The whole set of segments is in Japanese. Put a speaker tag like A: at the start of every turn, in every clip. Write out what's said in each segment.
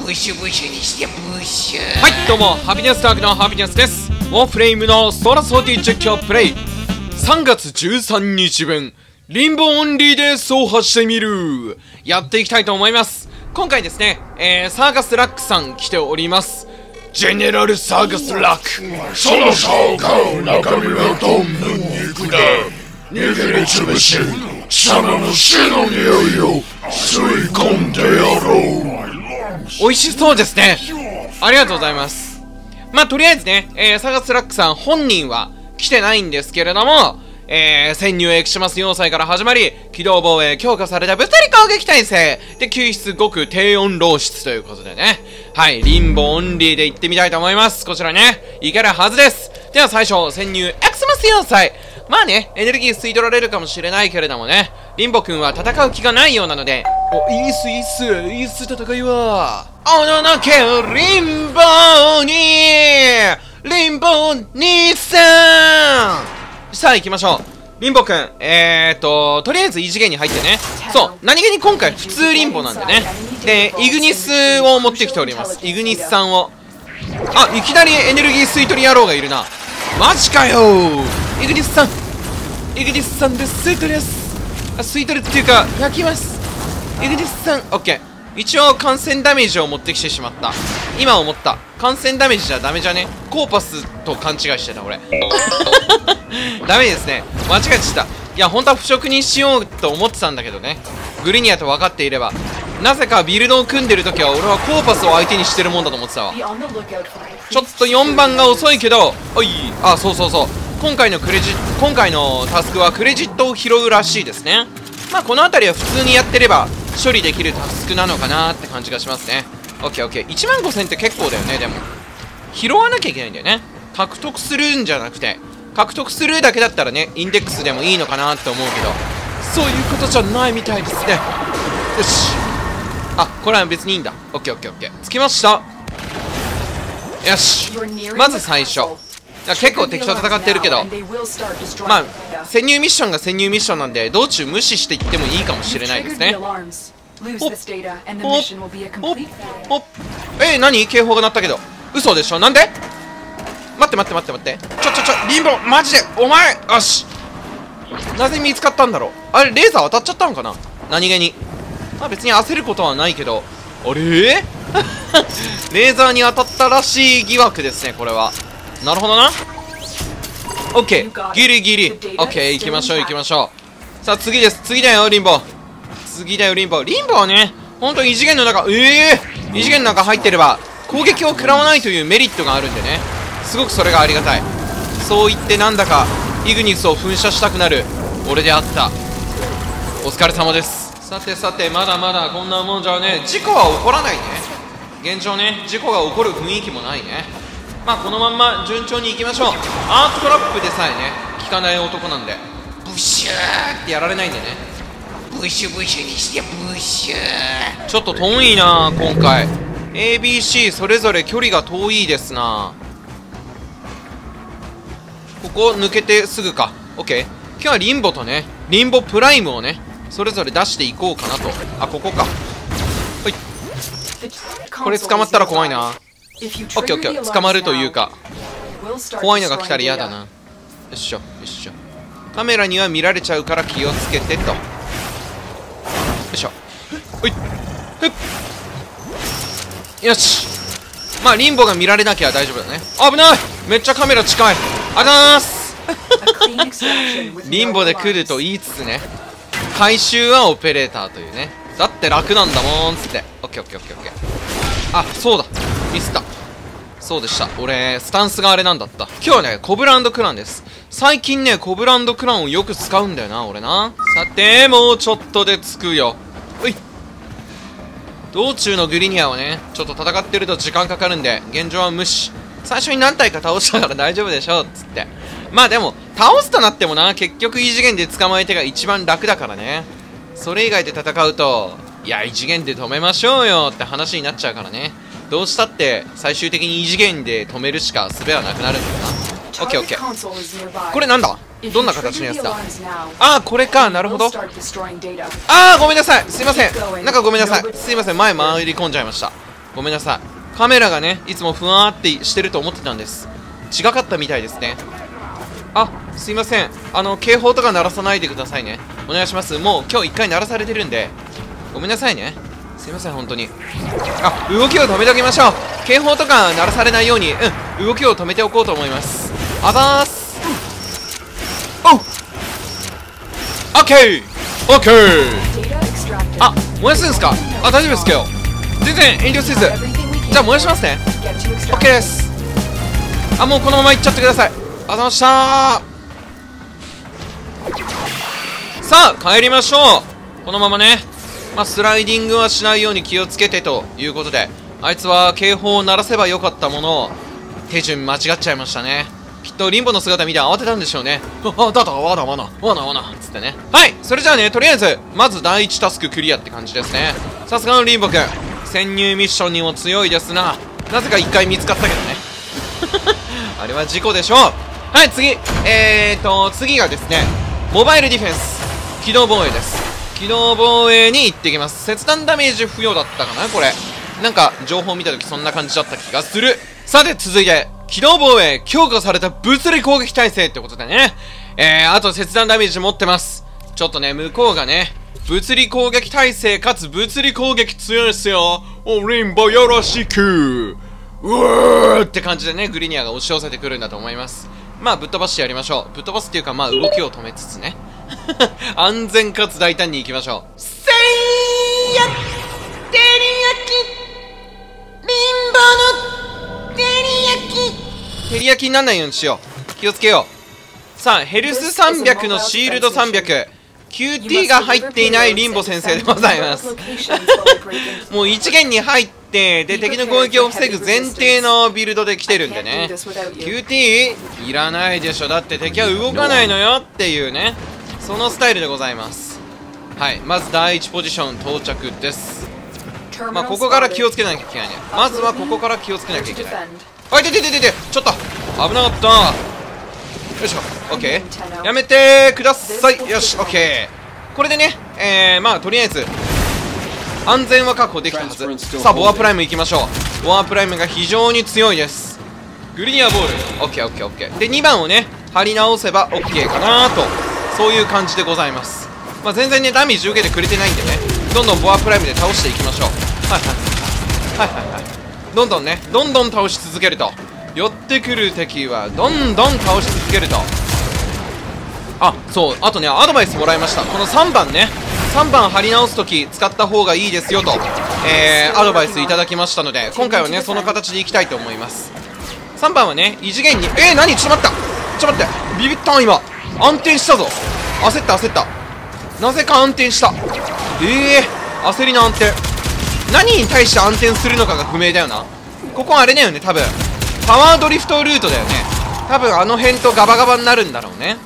A: ブシュブシュにしてブシュ。
B: はい、どうもハピネスタークのハピネスです。ウォーフレームのソラソーティ実況プレイ3月13日分リンボオンリーで走破してみるやっていきたいと思います。今回ですね、サーカスラックさん来ております。ジェネラルサーカスラック、
C: その竿が中身はどんな肉だ。握りつぶし貴様の死の匂いを吸い込んでやろう。
B: 美味しそうですね。ありがとうございます。まあとりあえずね、サーカスラックさん本人は来てないんですけれども、潜入エクシマス要塞から始まり、機動防衛強化された物理攻撃耐性で救出極低温漏出ということでね、はい、リンボオンリーで行ってみたいと思います。こちらね、行けるはずです。では最初、潜入エクシマス要塞。まあね、エネルギー吸い取られるかもしれないけれどもね、リンボくんは戦う気がないようなので、いいっすいいっすいいっす戦いはおののけリンボ兄さん。さあ行きましょう。リンボくん、とりあえず異次元に入ってね。そう、何気に今回普通リンボなんでね。で、イグニスを持ってきております。イグニスさんを。あ、いきなりエネルギー吸い取り野郎がいるな。マジかよー。イグニスさんで吸い取ります。あ、吸い取るっていうか焼きます。イグニスさん、オッケー。一応感染ダメージを持ってきてしまった。今思った。感染ダメージじゃダメじゃね。コーパスと勘違いしてた俺。ダメですね、間違えてた。いや本当は腐食にしようと思ってたんだけどね、グリニアと分かっていれば。なぜかビルドを組んでる時は俺はコーパスを相手にしてるもんだと思ってたわ。ちょっと4番が遅いけど、あ、そうそうそう、今回のタスクはクレジットを拾うらしいですね。まあこの辺りは普通にやってれば処理できるタスクなのかなって感じがしますね。オッケーオッケー。15000って結構だよね。でも拾わなきゃいけないんだよね。獲得するんじゃなくて、獲得するだけだったらね、インデックスでもいいのかなって思うけど、そういうことじゃないみたいですね。よし、あ、これは別にいいんだ。オッケーオッケーオッケー。着きました。よし、まず最初、結構敵と戦ってるけど、まあ潜入ミッションが潜入ミッションなんで、道中無視していってもいいかもしれないですね。ほっほっほっ、何、警報が鳴ったけど嘘でしょ。なんで、待ってリンボマジでお前、よし、なぜ見つかったんだろう。あれレーザー当たっちゃったのかな、何気に。まあ別に焦ることはないけど、あれレーザーに当たったらしい疑惑ですね、これは。なるほどな。オッケー、ギリギリ。オッケー、行きましょう。さあ次です。次だよリンボ。リンボはね、ほんと異次元の中、異次元の中入ってれば攻撃を食らわないというメリットがあるんでね、すごくそれがありがたい。そう言ってなんだかイグニスを噴射したくなる俺であった。お疲れ様です。さてまだまだこんなもんじゃね、事故は起こらないね。現状ね、事故が起こる雰囲気もないね。まあこのまんま順調にいきましょう。アートトラップでさえね効かない男なんで、
A: ブシュー
B: ってやられないんでね。
A: ブシュブシュにしてブシュー。
B: ちょっと遠いな今回。 ABC それぞれ距離が遠いですな。ここ抜けてすぐか。 OK、 今日はリンボとね、リンボプライムをねそれぞれ出していこうかなと。あ、ここか。はい、これ捕まったら怖いな。オッケーオッケー、捕まるというか怖いのが来たら嫌だな。よっしょよっしょ、カメラには見られちゃうから気をつけてと。よいしょ、ほいふっ、よし。まあリンボが見られなきゃ大丈夫だね。危ない、めっちゃカメラ近い。ありがとうございます。リンボで来ると言いつつね、回収はオペレーターというね、だって楽なんだもんつって。オッケーオッケーオッケーオッケー。あ、そうだ、ミスった。そうでした、俺スタンスがあれなんだった。今日はねコブランドクランです。最近ねコブランドクランをよく使うんだよな俺な。さてもうちょっとで着くよ。うい、道中のグリニアはねちょっと戦ってると時間かかるんで、現状は無視。最初に何体か倒したから大丈夫でしょっつって。まあでも倒すとなってもな、結局異次元で捕まえてが一番楽だからね。それ以外で戦うと、いや異次元で止めましょうよって話になっちゃうからね。どうしたって最終的に異次元で止めるしか術はなくなるんだよな。オッケーオッケー。これなんだ、どんな形のやつだ。ああこれか、なるほど。ああごめんなさい、すいません、なんかごめんなさい、すいません、前回り込んじゃいました。 ごめんなさい。カメラがね、いつもふわーってしてると思ってたんです。違かったみたいですね。あ、すいません。警報とか鳴らさないでくださいね。お願いします。もう今日1回鳴らされてるんで。ごめんなさいね。すいません、本当に。あ、動きを止めておきましょう。警報とか鳴らされないように、動きを止めておこうと思います。あざーす。おう。オッケーオッケー。あ、燃やすんですか？あ、大丈夫ですけど。全然遠慮せず。じゃあ燃やしますね。オッケーです。あ、もうこのまま行っちゃってください。ありがとうございましたー。さあ、帰りましょう。このままね。まあ、スライディングはしないように気をつけてということで、あいつは警報を鳴らせばよかったものを、手順間違っちゃいましたね。きっとリンボの姿見て慌てたんでしょうね。あ、だだ、わな、つってね。はい、それじゃあね、とりあえず、まず第1タスククリアって感じですね。さすがのリンボくん、潜入ミッションにも強いですな。なぜか1回見つかったけどね。あれは事故でしょう。はい、次。次がですね、モバイルディフェンス。機動防衛です。機動防衛に行ってきます。切断ダメージ付与だったかなこれ。なんか、情報見たときそんな感じだった気がする。さて、続いて、機動防衛、強化された物理攻撃耐性ってことでね。あと切断ダメージ持ってます。ちょっとね、向こうがね、物理攻撃耐性かつ物理攻撃強いっすよ。お、リンボよろしく。うわーって感じでね、グリニアが押し寄せてくるんだと思います。まあ、ぶっ飛ばしてやりましょう。ぶっ飛ばすっていうか、まあ、動きを止めつつね。安全かつ大胆に行きましょう。せいや照り焼きリンボの照り焼き照り焼きにならないようにしよう。気をつけよう。さあ、ヘルス300のシールド300。QT が入っていないリンボ先生でございます。もう一元に入って、で、敵の攻撃を防ぐ前提のビルドで来てるんでね。QT? いらないでしょ。だって敵は動かないのよっていうね。そのスタイルでございます。はい、まず第1ポジション到着です。まあ、ここから気をつけなきゃいけないね。まずはここから気をつけなきゃいけない。あ、いて、ちょっと危なかった。よいしょ、オッケー。やめてください。よし、オッケー。これでね、まあ、とりあえず、安全は確保できたはず。さあ、ボアプライム行きましょう。ボアプライムが非常に強いです。グリニアボール。オッケー、オッケー、オッケー。で、2番をね、張り直せばオッケーかなと。そういう感じでございます。まあ、全然ね、ダメージ受けてくれてないんでね、どんどんボアプライムで倒していきましょう。どんどんね、どんどん倒し続けると。寄ってくる敵はどんどん倒し続けると。あ、そう、あとね、アドバイスもらいました。この3番ね、3番張り直すとき使った方がいいですよと、アドバイスいただきましたので、今回はね、その形でいきたいと思います。3番はね、異次元に、何ちょっと待って、ビビったん今。暗転したぞ。焦った。なぜか暗転した。焦りの暗転。何に対して暗転するのかが不明だよな。ここあれだよね、多分。パワードリフトルートだよね。多分あの辺とガバガバになるんだろうね。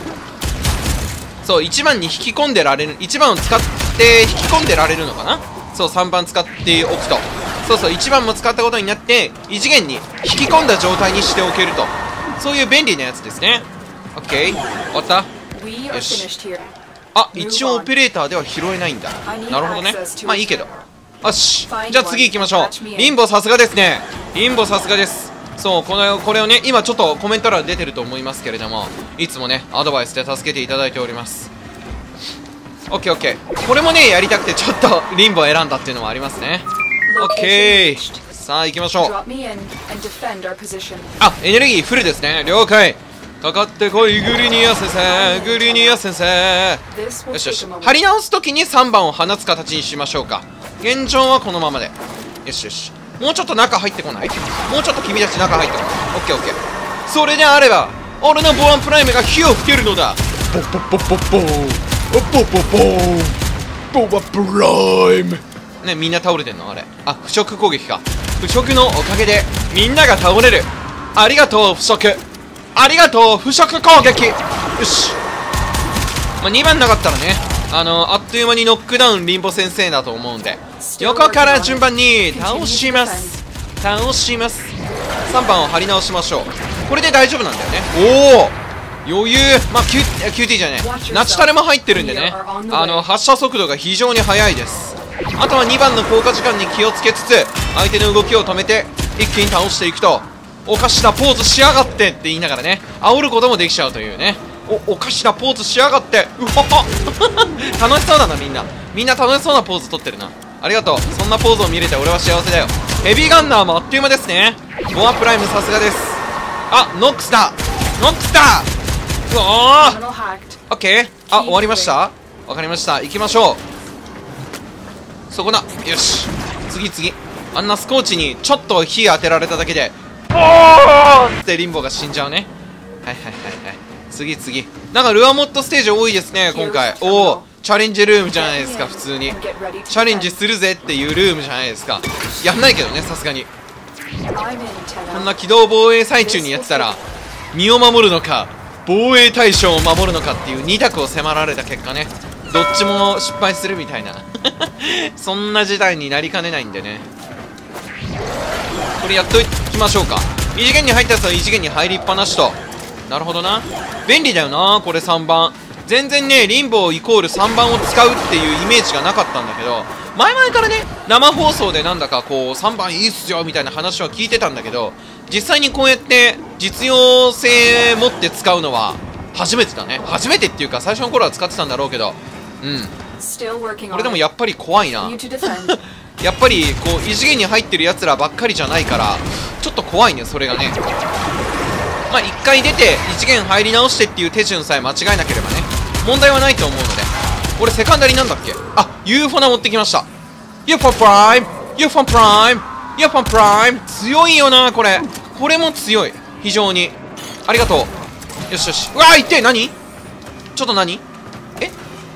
B: そう、1番に引き込んでられる。1番を使って引き込んでられるのかな。そう、3番使っておくと。そう、1番も使ったことになって、異次元に引き込んだ状態にしておけると。そういう便利なやつですね。オッケー、終わった。よし。あ、一応オペレーターでは拾えないんだ。なるほどね。まあいいけど。よし。じゃあ次行きましょう。リンボさすがですね。リンボさすがです。そう、これをね、今ちょっとコメント欄出てると思いますけれども、いつもね、アドバイスで助けていただいております。オッケーオッケー。これもね、やりたくてちょっとリンボを選んだっていうのもありますね。オッケー。さあ行きましょう。あ、エネルギーフルですね。了解。かかってこい、グリニア先生。グリニア先生。よしよし。張り直すときに3番を放つ形にしましょうか。現状はこのままで。よしよし。もうちょっと中入ってこない？もうちょっと君たち中入ってこない。オッケーオッケー。それであれば、俺のボアンプライムが火を吹けるのだ。
C: ポポポポポボアプライム。
B: ね、みんな倒れてんのあれ。あ、腐食攻撃か。腐食のおかげで、みんなが倒れる。ありがとう、腐食。ありがとう、腐食攻撃。よし。まあ、2番なかったらね、あっという間にノックダウンリンボ先生だと思うんで、横から順番に倒します。3番を張り直しましょう。これで大丈夫なんだよね。おお、余裕。まあ、QT じゃねえ、ナチタレも入ってるんでね、発射速度が非常に速いです。 あとは2番の効果時間に気をつけつつ相手の動きを止めて一気に倒していくと、おかしなポーズしやがってって言いながらね煽ることもできちゃうというね。おかしなポーズしやがって、うわっ楽しそうだな。みんな楽しそうなポーズ取ってるな。ありがとう。そんなポーズを見れて俺は幸せだよ。ヘビーガンナーもあっという間ですね。ボアプライムさすがです。あ、ノックスだ、ノックスだ。うわー、オッケー。あ、終わりました。わかりました。行きましょう。そこだ。よし、次。あんなスコーチにちょっと火当てられただけでボーンってリンボが死んじゃうね。はい、次。なんかルアモットステージ多いですね今回。おお、チャレンジルームじゃないですか。普通にチャレンジするぜっていうルームじゃないですか。やんないけどね、さすがに。こんな機動防衛最中にやってたら身を守るのか防衛対象を守るのかっていう2択を迫られた結果ね、どっちも失敗するみたいなそんな事態になりかねないんでね、これやっときましょうか。異次元に入ったやつは異次元に入りっぱなしと。なるほどな、便利だよなこれ。3番全然ね、リンボーイコール3番を使うっていうイメージがなかったんだけど、前々からね生放送でなんだかこう3番いいっすよみたいな話は聞いてたんだけど、実際にこうやって実用性持って使うのは初めてだね。初めてっていうか最初の頃は使ってたんだろうけど、これでもやっぱり怖いなやっぱりこう異次元に入ってるやつらばっかりじゃないからちょっと怖いね、それがね。まあ1回出て異次元入り直してっていう手順さえ間違えなければね問題はないと思うので。俺セカンダリなんだっけ。あ、UFO ナ持ってきました。 UFO プライム UFO プライム UFO プライム、強いよなこれ。これも強い、非常に。ありがとう。よし。うわー、いって。何ちょっと何え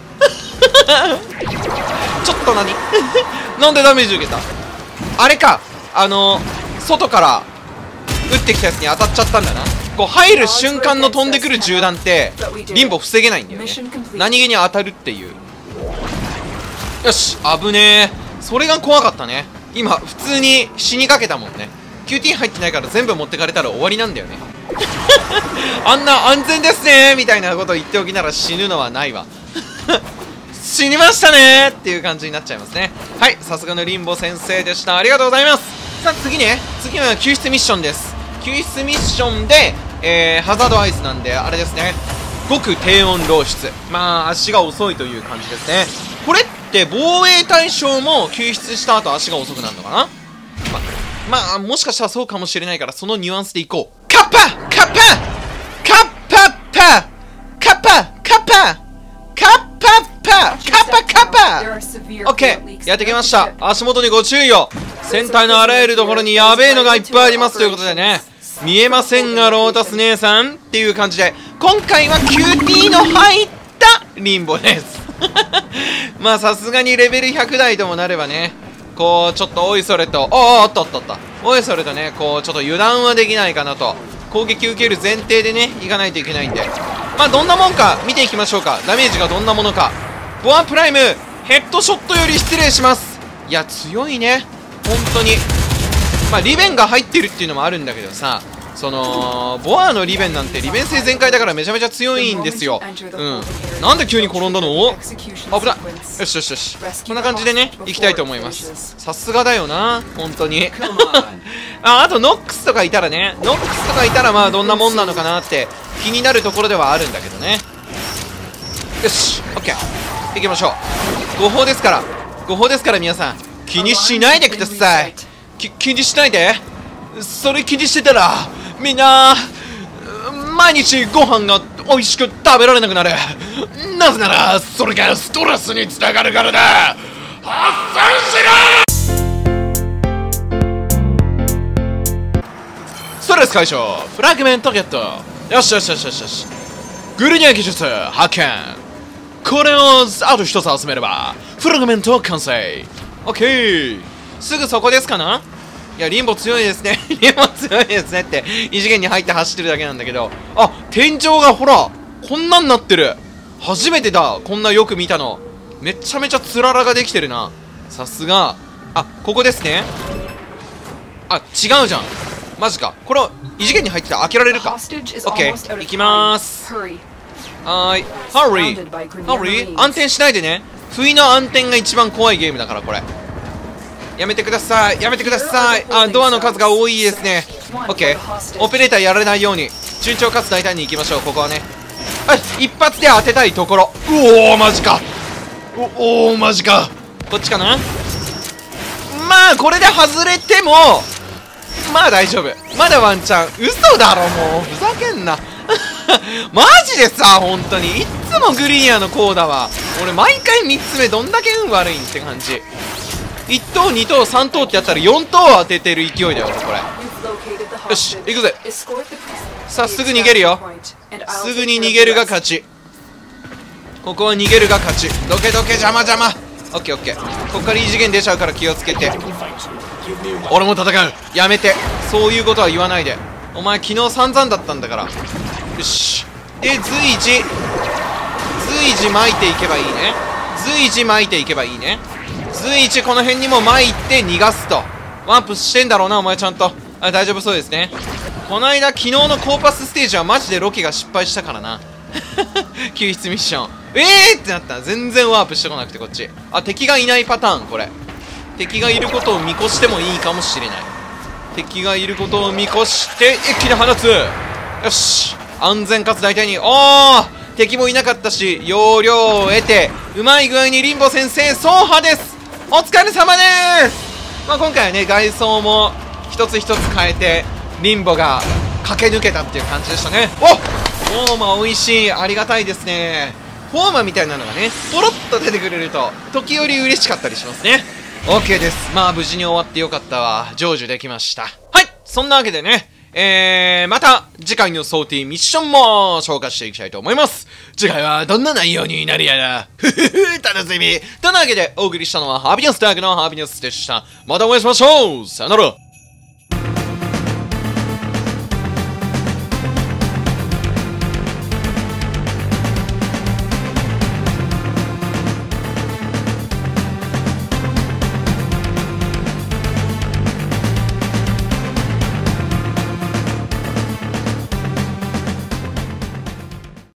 B: ちょっと何なんでダメージ受けた。あれか、外から撃ってきたやつに当たっちゃったんだな。こう入る瞬間の飛んでくる銃弾ってリンボ防げないんだよね。何気に当たるっていう。よし、危ねえ。それが怖かったね。今普通に死にかけたもんね。 QT 入ってないから全部持ってかれたら終わりなんだよねあんな安全ですねみたいなこと言っておきなら死ぬのはないわ死にましたねっていう感じになっちゃいますね。はい、さすがのリンボ先生でした。ありがとうございます。さあ次は救出ミッションです。救出ミッションで、ハザードアイスなんであれですね、極低温漏出。まあ足が遅いという感じですね。これって防衛対象も救出した後足が遅くなるのかな。まあもしかしたらそうかもしれないから、そのニュアンスでいこう。カッパカッパカッパパカッパカッパカッパパカッパカッパ。オッケー、やってきました。足元にご注意を。船体のあらゆるところにやべえのがいっぱいありますということでね、見えませんがロータス姉さんっていう感じで、今回は QT の入ったリンボですまあさすがにレベル100台ともなればね、こうちょっとおいそれとおっとおいそれとね、こうちょっと油断はできないかなと。攻撃受ける前提でねいかないといけないんで、まあどんなもんか見ていきましょうか。ダメージがどんなものか。ボアプライムヘッドショットより失礼します。いや強いね本当に。まあリベンが入ってるっていうのもあるんだけどさ、そのボアのリベンなんて利便性全開だからめちゃめちゃ強いんですよ。なんで急に転んだの。危ない。よしこんな感じでねいきたいと思います。さすがだよな本当にあとノックスとかいたらね、まあどんなもんなのかなって気になるところではあるんだけどね。よし OK 行きましょう。誤報ですから皆さん気にしないでください。気にしないで。それ気にしてたらみんな毎日ご飯が美味しく食べられなくなる。なぜならそれがストレスにつながるからだ。発散しろ。ストレス解消フラグメントゲット。よしグルニア技術発見。これをあと一つ集めればフラグメント完成。オッケー、すぐそこですかな。いやリンボ強いですねって異次元に入って走ってるだけなんだけど、あ天井がほらこんなんなってる。初めてだこんなよく見たの。めちゃめちゃつららができてるな。さすが。あここですね。あ違うじゃんマジか。これ異次元に入ってたら開けられるか。オッケー行きまーす。はーいハリー安定しないでね。 不意の暗転が一番怖いゲームだから、これ。やめてください、やめてください。あ、ドアの数が多いですね。オッケー。オペレーターやられないように順調かつ大胆に行きましょう。ここはね、はい、一発で当てたいところ。おおマジか。おおマジか。こっちかな。まあこれで外れてもまあ大丈夫。まだワンチャン。嘘だろ、もうふざけんな。マジでさ、本当にいっつもグリーンやのコーダは俺毎回3つ目どんだけ運悪いんって感じ。1等2等3等ってやったら4等当ててる勢いだよこれ。よし行くぜ。さあすぐ逃げるよ。すぐに逃げるが勝ち。ここは逃げるが勝ち。どけどけ、邪魔邪魔。オッケーオッケー。ここから異次元出ちゃうから気をつけて。俺も戦う。やめて、そういうことは言わないで。お前昨日散々だったんだから。よし。で随時巻いていけばいいね。随時巻いていけばいいね。随時この辺にも巻いて逃がすと。ワンプしてんだろうなお前ちゃんと。あ、大丈夫そうですね。この間昨日のコーパスステージはマジでロケが失敗したからな。救出ミッションってなった。全然ワープしてこなくてこっち。あ、敵がいないパターン。これ敵がいることを見越してもいいかもしれない。敵がいることを見越して一気に放つ。よし、安全かつ大胆に。おー、敵もいなかったし要領を得てうまい具合にリンボ先生走破です。お疲れ様です。まあ今回はね外装も一つ一つ変えてリンボが駆け抜けたっていう感じでしたね。おっ、フォーマ美味しい。ありがたいですね。フォーマみたいなのがねポロッと出てくれると時折嬉しかったりしますね。 OK です。まあ無事に終わってよかったわ。成就できました。はい、そんなわけでねまた次回のソーティーミッションも紹介していきたいと思います。次回はどんな内容になるやら楽しみ。というわけでお送りしたのはハピネスタークのハピネスでした。またお会いしましょう。さよなら。